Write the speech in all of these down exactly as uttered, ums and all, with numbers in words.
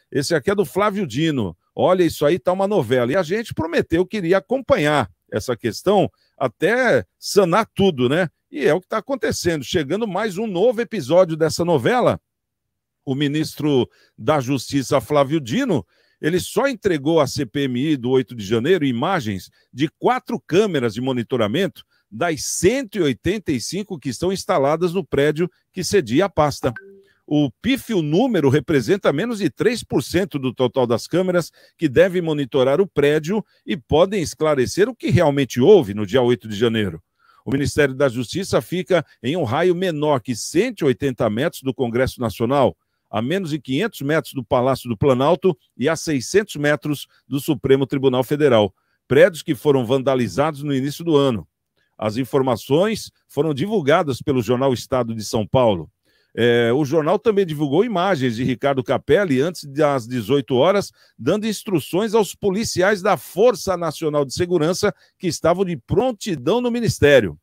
esse aqui é do Flávio Dino. Olha, isso aí tá uma novela. E a gente prometeu que iria acompanhar essa questão até sanar tudo, né? E é o que está acontecendo. Chegando mais um novo episódio dessa novela, o ministro da Justiça, Flávio Dino, ele só entregou à C P M I do oito de janeiro imagens de quatro câmeras de monitoramento das cento e oitenta e cinco que estão instaladas no prédio que cedia a pasta. O pífio número representa menos de três por cento do total das câmeras que devem monitorar o prédio e podem esclarecer o que realmente houve no dia oito de janeiro. O Ministério da Justiça fica em um raio menor que cento e oitenta metros do Congresso Nacional, a menos de quinhentos metros do Palácio do Planalto e a seiscentos metros do Supremo Tribunal Federal, prédios que foram vandalizados no início do ano. As informações foram divulgadas pelo jornal Estado de São Paulo. É, o jornal também divulgou imagens de Ricardo Capelli antes das dezoito horas, dando instruções aos policiais da Força Nacional de Segurança que estavam de prontidão no Ministério.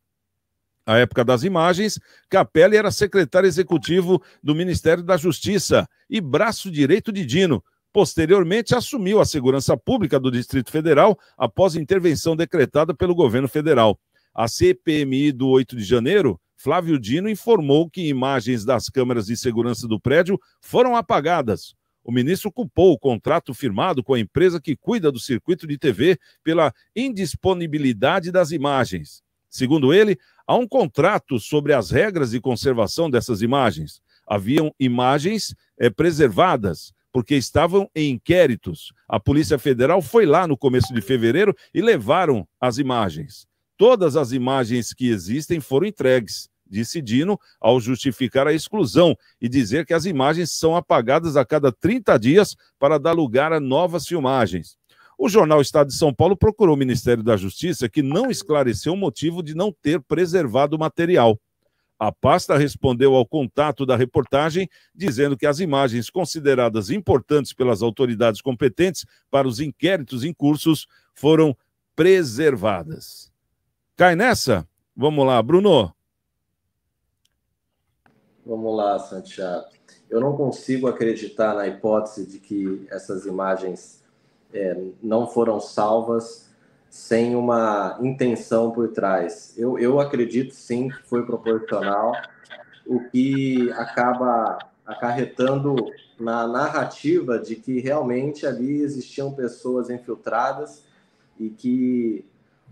À época das imagens, Capelli era secretário executivo do Ministério da Justiça e braço direito de Dino. Posteriormente, assumiu a segurança pública do Distrito Federal após intervenção decretada pelo governo federal. A C P M I do oito de janeiro, Flávio Dino informou que imagens das câmeras de segurança do prédio foram apagadas. O ministro culpou o contrato firmado com a empresa que cuida do circuito de T V pela indisponibilidade das imagens. Segundo ele, há um contrato sobre as regras de conservação dessas imagens. Haviam imagens é, preservadas, porque estavam em inquéritos. A Polícia Federal foi lá no começo de fevereiro e levaram as imagens. Todas as imagens que existem foram entregues, disse Dino, ao justificar a exclusão e dizer que as imagens são apagadas a cada trinta dias para dar lugar a novas filmagens. O jornal Estado de São Paulo procurou o Ministério da Justiça, que não esclareceu o motivo de não ter preservado o material. A pasta respondeu ao contato da reportagem, dizendo que as imagens consideradas importantes pelas autoridades competentes para os inquéritos em cursos foram preservadas. Cai nessa? Vamos lá, Bruno. Vamos lá, Santiago. Eu não consigo acreditar na hipótese de que essas imagens é, não foram salvas sem uma intenção por trás. Eu, eu acredito, sim, que foi proporcional, o que acaba acarretando na narrativa de que realmente ali existiam pessoas infiltradas e que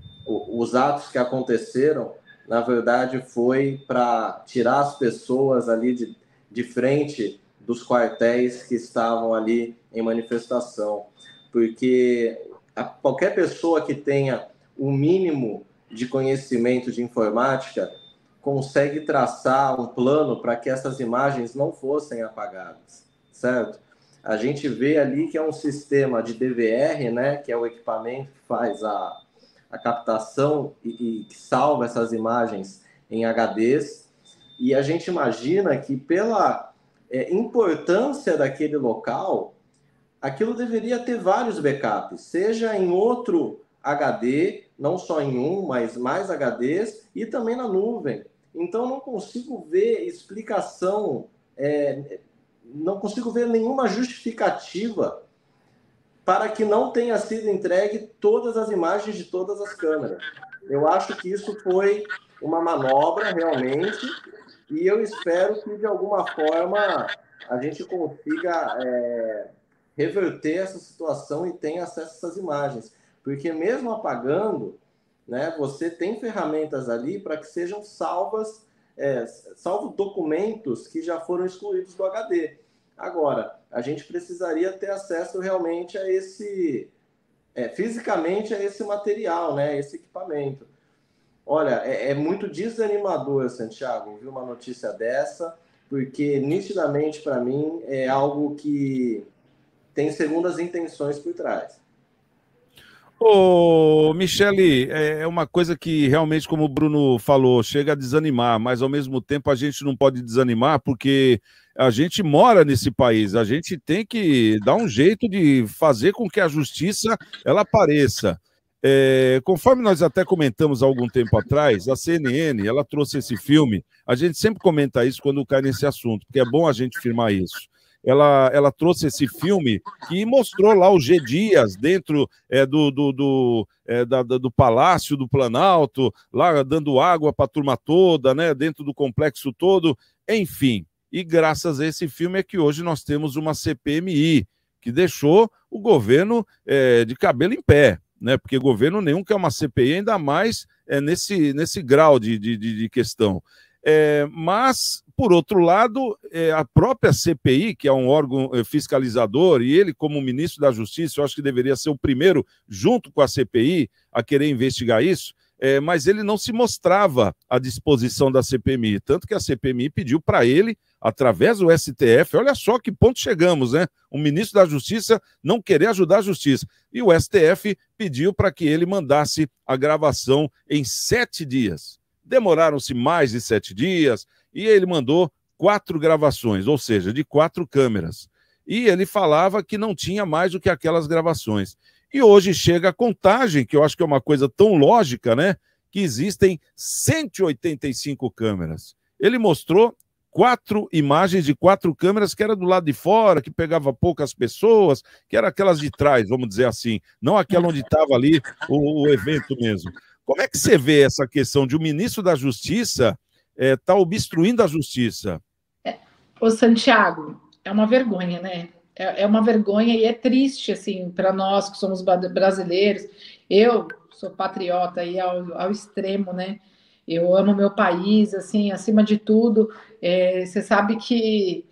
os atos que aconteceram, na verdade, foi para tirar as pessoas ali de, de frente dos quartéis que estavam ali em manifestação. Porque a, qualquer pessoa que tenha o mínimo de conhecimento de informática consegue traçar um plano para que essas imagens não fossem apagadas, certo? A gente vê ali que é um sistema de D V R, né, que é o equipamento que faz a a captação e, e que salva essas imagens em H Ds, e a gente imagina que pela é, importância daquele local, aquilo deveria ter vários backups, seja em outro H D, não só em um, mas mais H Ds, e também na nuvem. Então não consigo ver explicação, é, não consigo ver nenhuma justificativa para que não tenha sido entregue todas as imagens de todas as câmeras. Eu acho que isso foi uma manobra, realmente, e eu espero que, de alguma forma, a gente consiga é, reverter essa situação e tenha acesso a essas imagens. Porque mesmo apagando, né, você tem ferramentas ali para que sejam salvas, é, salvo documentos que já foram excluídos do H D. Agora, a gente precisaria ter acesso realmente a esse, é, fisicamente a esse material, né, esse equipamento. Olha, é, é muito desanimador, Santiago, ouvir uma notícia dessa, porque nitidamente para mim é algo que tem segundas intenções por trás. Ô, Michele, é uma coisa que realmente, como o Bruno falou, chega a desanimar, mas ao mesmo tempo a gente não pode desanimar porque a gente mora nesse país, a gente tem que dar um jeito de fazer com que a justiça ela apareça. É, conforme nós até comentamos há algum tempo atrás, a C N N ela trouxe esse filme, a gente sempre comenta isso quando cai nesse assunto, porque é bom a gente firmar isso. ela, ela trouxe esse filme que mostrou lá o G. Dias dentro é, do, do, do, é, da, do Palácio do Planalto, lá dando água para a turma toda, né, dentro do complexo todo, enfim. E graças a esse filme é que hoje nós temos uma C P M I, que deixou o governo é, de cabelo em pé, né? Porque governo nenhum quer uma C P I, ainda mais é, nesse, nesse grau de, de, de questão. É, mas, por outro lado, é, a própria C P I, que é um órgão fiscalizador, e ele, como ministro da Justiça, eu acho que deveria ser o primeiro, junto com a C P I, a querer investigar isso, é, mas ele não se mostrava à disposição da C P M I, tanto que a C P M I pediu para ele, através do S T F, olha só que ponto chegamos, né? O ministro da Justiça não querer ajudar a Justiça. E o S T F pediu para que ele mandasse a gravação em sete dias. Demoraram-se mais de sete dias e ele mandou quatro gravações, ou seja, de quatro câmeras. E ele falava que não tinha mais do que aquelas gravações. E hoje chega a contagem, que eu acho que é uma coisa tão lógica, né? Que existem cento e oitenta e cinco câmeras. Ele mostrou quatro imagens de quatro câmeras que era do lado de fora, que pegava poucas pessoas, que era aquelas de trás, vamos dizer assim, não aquela onde estava ali o, o evento mesmo. Como é que você vê essa questão de o ministro da Justiça estar é, tá obstruindo a Justiça? É, ô Santiago, é uma vergonha, né? É, é uma vergonha e é triste, assim, para nós que somos brasileiros. Eu sou patriota aí ao, ao extremo, né? Eu amo meu país, assim, acima de tudo. É, você sabe que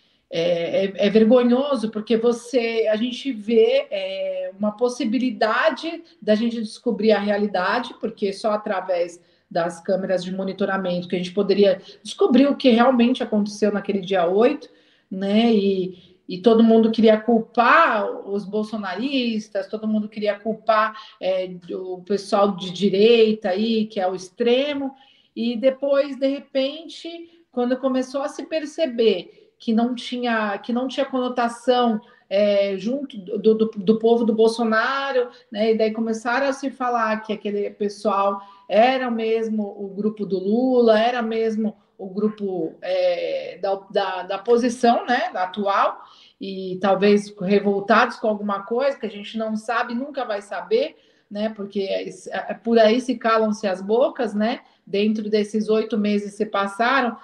é, é, é vergonhoso, porque você, a gente vê é, uma possibilidade da gente descobrir a realidade, porque só através das câmeras de monitoramento que a gente poderia descobrir o que realmente aconteceu naquele dia oito, né? E, e todo mundo queria culpar os bolsonaristas, todo mundo queria culpar é, o pessoal de direita aí, que é o extremo, e depois, de repente, quando começou a se perceber que não tinha, que não tinha conotação é, junto do, do, do povo do Bolsonaro, né? E daí começaram a se falar que aquele pessoal era mesmo o grupo do Lula, era mesmo o grupo é, da, da, da posição, né, da atual, e talvez revoltados com alguma coisa que a gente não sabe, nunca vai saber, né, porque por aí se calam-se as bocas, né, dentro desses oito meses que se passaram,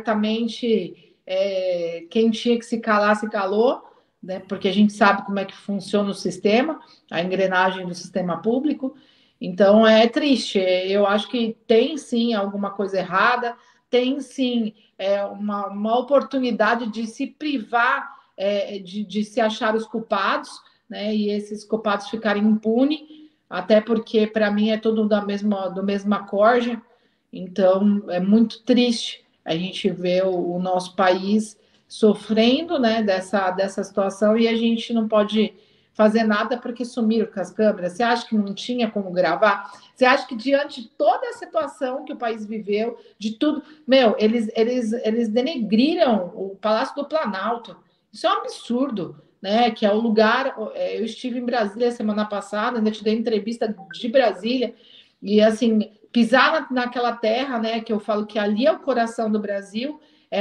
certamente é, quem tinha que se calar, se calou, né, porque a gente sabe como é que funciona o sistema, a engrenagem do sistema público. Então é triste. Eu acho que tem sim alguma coisa errada, tem sim é, uma, uma oportunidade de se privar é, de, de se achar os culpados, né? E esses culpados ficarem impunes, até porque para mim é tudo da mesma, do mesma corja. Então é muito triste a gente ver o, o nosso país sofrendo, né, dessa, dessa situação, e a gente não pode fazer nada porque sumiram com as câmeras. Você acha que não tinha como gravar? Você acha que diante de toda a situação que o país viveu, de tudo, meu, eles, eles, eles denegriram o Palácio do Planalto. Isso é um absurdo, né? Que é o lugar. Eu estive em Brasília semana passada, ainda te dei entrevista de Brasília, e assim, pisar na, naquela terra, né? Que eu falo que ali é o coração do Brasil,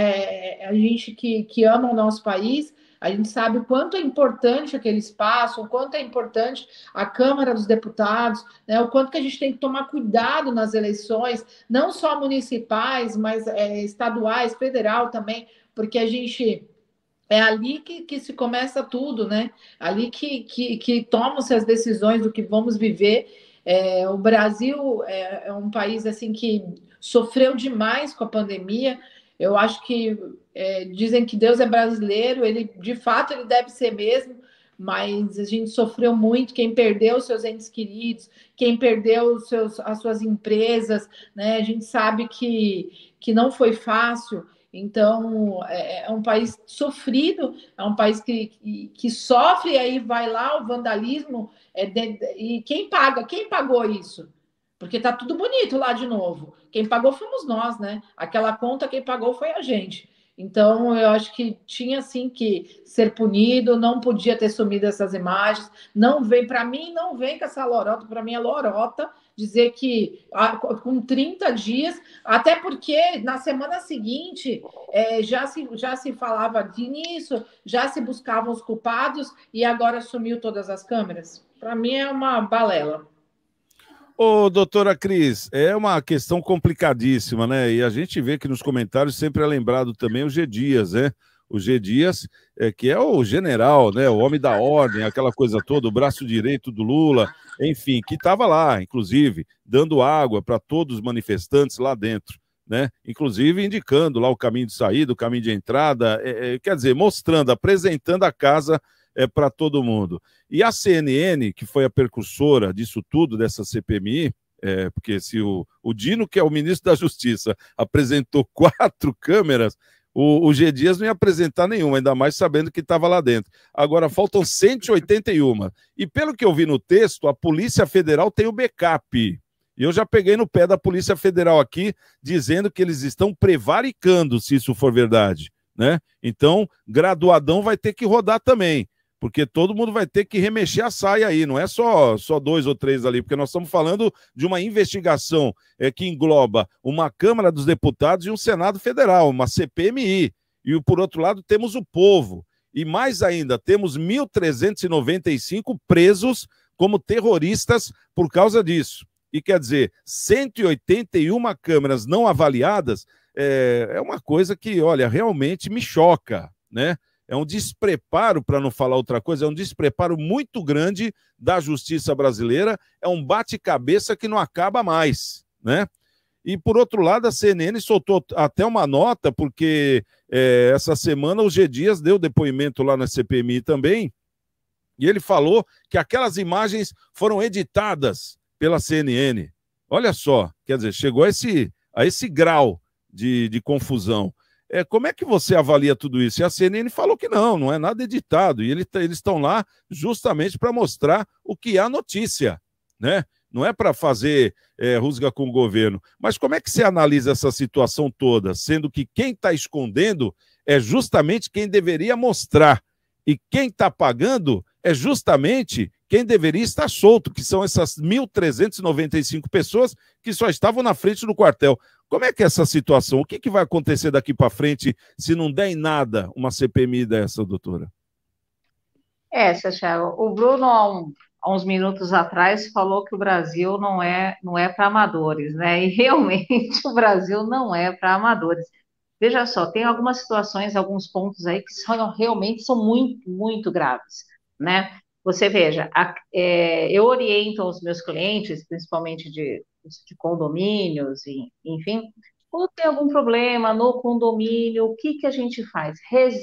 é, a gente que, que ama o nosso país. A gente sabe o quanto é importante aquele espaço, o quanto é importante a Câmara dos Deputados, né, o quanto que a gente tem que tomar cuidado nas eleições, não só municipais, mas é, estaduais, federal também, porque a gente... É ali que, que se começa tudo, né? Ali que, que, que tomam-se as decisões do que vamos viver. É, o Brasil é, é um país assim que sofreu demais com a pandemia. Eu acho que é, dizem que Deus é brasileiro, ele de fato ele deve ser mesmo, mas a gente sofreu muito. Quem perdeu seus entes queridos, quem perdeu seus, as suas empresas, né? A gente sabe que, que não foi fácil. Então, é, é um país sofrido, é um país que, que, que sofre, e aí vai lá o vandalismo, é de, e quem paga? Quem pagou isso? Porque tá tudo bonito lá de novo. Quem pagou fomos nós, né? Aquela conta quem pagou foi a gente. Então, eu acho que tinha sim que ser punido, não podia ter sumido essas imagens. Não vem, para mim, não vem com essa lorota, para mim é lorota, dizer que ah, com trinta dias, até porque na semana seguinte é, já, se, já se falava de nisso, já se buscavam os culpados e agora sumiu todas as câmeras. Para mim é uma balela. Ô, doutora Cris, é uma questão complicadíssima, né? E a gente vê que nos comentários sempre é lembrado também o G. Dias, né? O G. Dias, é, que é o general, né? O homem da ordem, aquela coisa toda, o braço direito do Lula, enfim, que estava lá, inclusive, dando água para todos os manifestantes lá dentro, né? Inclusive indicando lá o caminho de saída, o caminho de entrada, é, é, quer dizer, mostrando, apresentando a casa é, para todo mundo. E a C N N, que foi a precursora disso tudo, dessa C P M I, é, porque se o, o Dino, que é o ministro da Justiça, apresentou quatro câmeras, o, o G. Dias não ia apresentar nenhuma, ainda mais sabendo que estava lá dentro. Agora, faltam cento e oitenta e um. E pelo que eu vi no texto, a Polícia Federal tem o backup. E eu já peguei no pé da Polícia Federal aqui, dizendo que eles estão prevaricando, se isso for verdade, né? Então, graduadão vai ter que rodar também, porque todo mundo vai ter que remexer a saia aí, não é só, só dois ou três ali, porque nós estamos falando de uma investigação é, que engloba uma Câmara dos Deputados e um Senado Federal, uma C P M I. E, por outro lado, temos o povo. E mais ainda, temos mil trezentos e noventa e cinco presos como terroristas por causa disso. E quer dizer, cento e oitenta e uma câmeras não avaliadas é, é uma coisa que, olha, realmente me choca, né? É um despreparo, para não falar outra coisa, é um despreparo muito grande da justiça brasileira, é um bate-cabeça que não acaba mais, né? E, por outro lado, a C N N soltou até uma nota, porque é, essa semana o G. Dias deu depoimento lá na C P M I também, e ele falou que aquelas imagens foram editadas pela C N N. Olha só, quer dizer, chegou a esse, a esse grau de, de confusão. É, como é que você avalia tudo isso? E a C N N falou que não, não é nada editado. E ele, eles estão lá justamente para mostrar o que é a notícia, né? Não é para fazer é, rusga com o governo. Mas como é que você analisa essa situação toda, sendo que quem está escondendo é justamente quem deveria mostrar. E quem está pagando é justamente quem deveria estar solto, que são essas mil trezentos e noventa e cinco pessoas que só estavam na frente do quartel. Como é que é essa situação? O que, que vai acontecer daqui para frente se não der em nada uma C P M I dessa, doutora? É, Thiago, o Bruno, há, um, há uns minutos atrás, falou que o Brasil não é, não é para amadores, né? E realmente o Brasil não é para amadores. Veja só, tem algumas situações, alguns pontos aí que são, realmente são muito, muito graves, né? Você veja, a, é, eu oriento os meus clientes, principalmente de, de condomínios, e, enfim, quando tem algum problema no condomínio, o que, que a gente faz?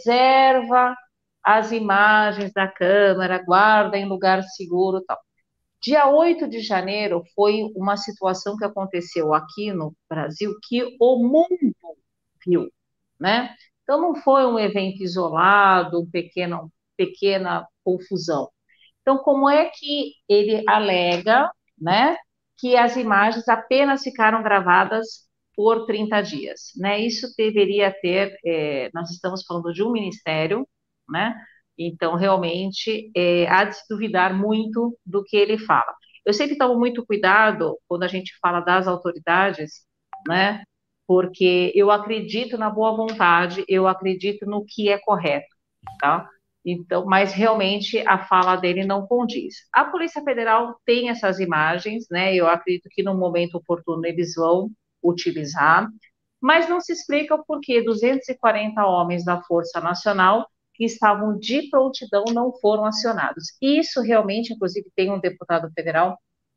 Reserva as imagens da câmera, guarda em lugar seguro e tal. Dia oito de janeiro foi uma situação que aconteceu aqui no Brasil que o mundo viu, né? Então não foi um evento isolado, um pequeno, pequena confusão. Então, como é que ele alega, né, que as imagens apenas ficaram gravadas por trinta dias, né? Isso deveria ter, é, nós estamos falando de um ministério, né? Então, realmente, é, há de se duvidar muito do que ele fala. Eu sempre tomo muito cuidado quando a gente fala das autoridades, né? Porque eu acredito na boa vontade, eu acredito no que é correto, tá? Então, mas realmente a fala dele não condiz. A Polícia Federal tem essas imagens, né? Eu acredito que no momento oportuno eles vão utilizar, mas não se explica o porquê duzentos e quarenta homens da Força Nacional que estavam de prontidão não foram acionados. Isso realmente, inclusive, tem um deputado federal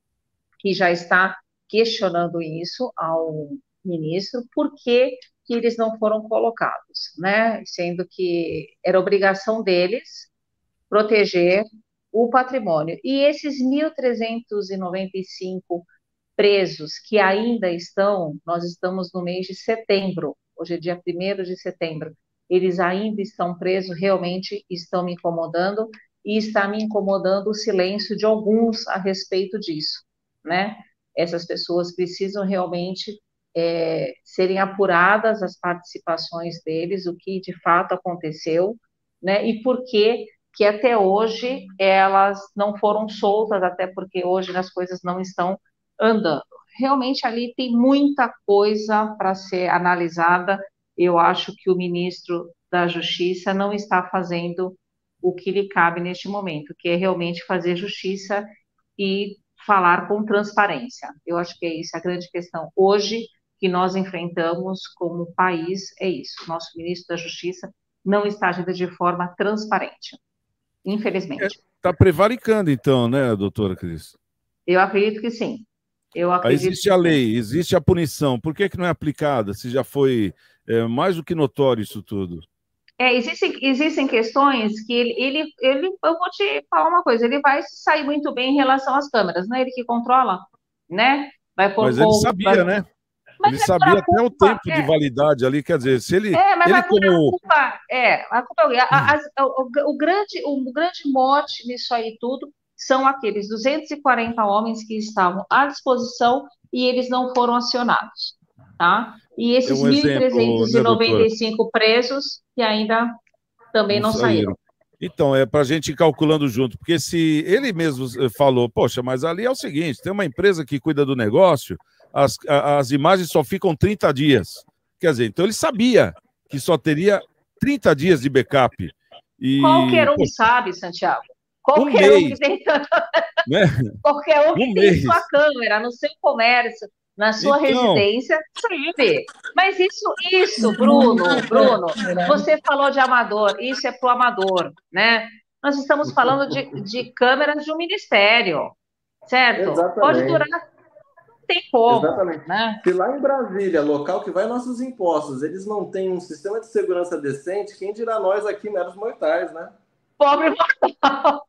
que já está questionando isso ao ministro, por que que eles não foram colocados, né? Sendo que era obrigação deles proteger o patrimônio. E esses mil trezentos e noventa e cinco presos que ainda estão, nós estamos no mês de setembro, hoje é dia primeiro de setembro, eles ainda estão presos, realmente estão me incomodando, e está me incomodando o silêncio de alguns a respeito disso, né? Essas pessoas precisam realmente é, serem apuradas as participações deles, o que de fato aconteceu, né? E por que que até hoje elas não foram soltas, até porque hoje as coisas não estão andando. Realmente ali tem muita coisa para ser analisada. Eu acho que o ministro da Justiça não está fazendo o que lhe cabe neste momento, que é realmente fazer justiça e falar com transparência. Eu acho que é isso a grande questão hoje que nós enfrentamos como país, é isso. Nosso ministro da Justiça não está agindo de forma transparente, infelizmente. Está é, prevaricando, então, né, doutora Cris? Eu acredito que sim. Eu acredito Aí existe a lei, existe a punição. Por que, que não é aplicada, se já foi é, mais do que notório isso tudo? É, existem, existem questões que ele, ele, ele, eu vou te falar uma coisa, ele vai sair muito bem em relação às câmeras, não é ele que controla, né? Vai Mas ele sabia, vai... né? Mas ele é sabia até culpa, o tempo é. de validade ali, quer dizer, se ele... É, mas ele a como... culpa é, a culpa é, a, a, a, o, o, grande, o grande mote nisso aí tudo são aqueles duzentos e quarenta homens que estavam à disposição e eles não foram acionados, tá? E esses é um mil trezentos e noventa e cinco né, presos que ainda também não, não saíram. saíram. Então, é para a gente ir calculando junto, porque se ele mesmo falou, poxa, mas ali é o seguinte, tem uma empresa que cuida do negócio, as, as imagens só ficam trinta dias. Quer dizer, então ele sabia que só teria trinta dias de backup. E, Qualquer um poxa, sabe, Santiago. Qualquer um, um que tem tanto... né? Qualquer um que um tem mês. Sua câmera, no seu comércio, na sua então... residência, sabe. Mas isso, isso, Bruno, Bruno, você falou de amador, isso é para o amador, né? Nós estamos falando de, de câmeras de um ministério, certo? Exatamente. Pode durar, não tem como. Exatamente. Né? Se lá em Brasília, local que vai nossos impostos, eles não têm um sistema de segurança decente, quem dirá nós aqui, meros mortais, né? Pobre mortal.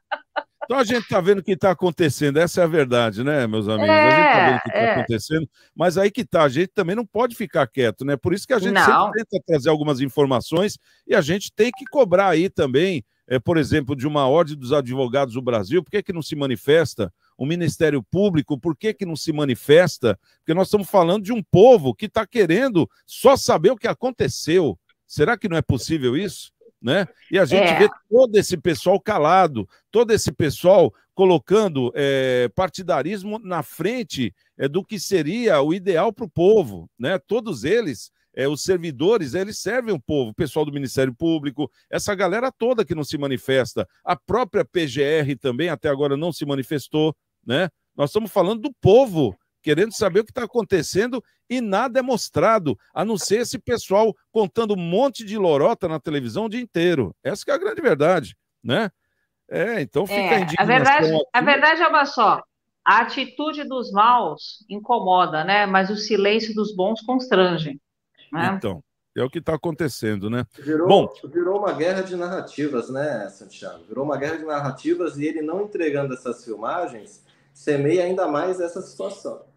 Então a gente está vendo o que está acontecendo, essa é a verdade, né, meus amigos? É, a gente está vendo o que está é. acontecendo, mas aí que está, a gente também não pode ficar quieto, né? Por isso que a gente não. sempre tenta trazer algumas informações e a gente tem que cobrar aí também, é, por exemplo, de uma ordem dos advogados do Brasil, por que, que não se manifesta? O Ministério Público, por que, que não se manifesta? Porque nós estamos falando de um povo que está querendo só saber o que aconteceu. Será que não é possível isso? Né? E a gente é. vê todo esse pessoal calado, todo esse pessoal colocando é, partidarismo na frente é, do que seria o ideal para o povo, né? Todos eles, é, os servidores, eles servem o povo, o pessoal do Ministério Público, essa galera toda que não se manifesta, a própria P G R também até agora não se manifestou, né? Nós estamos falando do povo, querendo saber o que está acontecendo e nada é mostrado, a não ser esse pessoal contando um monte de lorota na televisão o dia inteiro. Essa que é a grande verdade, né? É, então fica é, a indignação. A verdade, a verdade é uma só, a atitude dos maus incomoda, né? Mas o silêncio dos bons constrange. Né? Então, é o que está acontecendo, né? Virou, Bom, virou uma guerra de narrativas, né, Santiago? Virou uma guerra de narrativas e ele não entregando essas filmagens semeia ainda mais essa situação.